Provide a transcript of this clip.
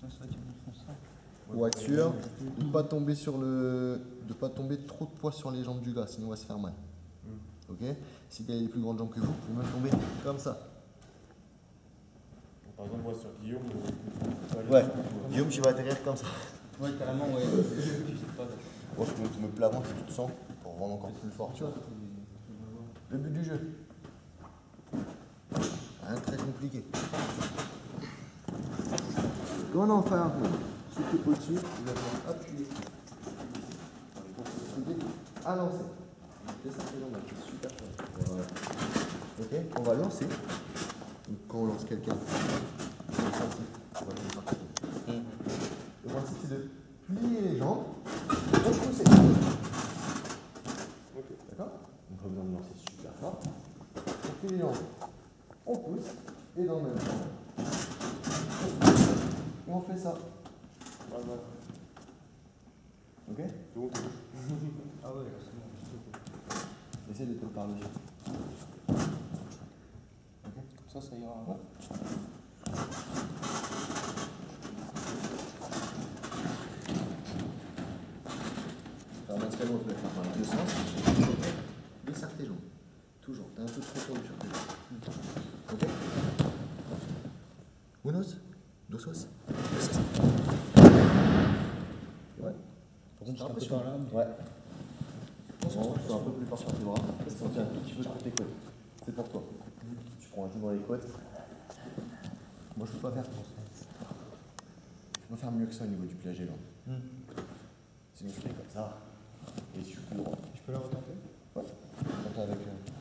Pour être sûr de ne pas tomber pas tomber trop de poids sur les jambes du gars, sinon il va se faire mal. Ok? Si le gars a les plus grandes jambes que vous pouvez même tomber comme ça. Par exemple, moi sur Guillaume, ouais, Guillaume, tu vas atterrir comme ça. Ouais, carrément, ouais. Bon, tu me plavantes si tu te sens pour rendre encore plus fort, tu vois. Le but du jeu. Rien de très compliqué. Quand on en fait un peu, surtout au-dessus, vous allez appuyer. À lancer. C'est super fort. Voilà. Ok, on va lancer. Donc, quand on lance quelqu'un, on va partir. Le principe c'est de plier les jambes et repousser. okay. D'accord? On n'a pas besoin de lancer super fort. On plie les jambes, on pousse et dans le même temps. Et on fait ça. Voilà. Ok? Donc, Ah ouais, c'est bon. Essaye de te parler. Ok? Comme ça ira. Ouais. Alors dans ce cas-là, on peut le faire dans les deux sens. Desserre tes jambes. Toujours. T'as un peu trop tendu sur tes jambes. Ok? Unos, dos, ouais. Par contre, un peu par là. Ouais. Bon, tu fais un peu plus fort sur tes bras. Tiens un tout petit peu sur tes côtes. C'est pour toi. Tu prends un genou dans les côtes. Moi, je peux pas faire pour ça. Je peux faire mieux que ça au niveau du flagelle. Sinon, je fais comme ça. Et tu cours. Je peux la retenter? Ouais. Tente avec.